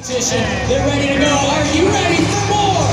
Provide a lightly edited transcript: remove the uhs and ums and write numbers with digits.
They're ready to go. Are you ready for more?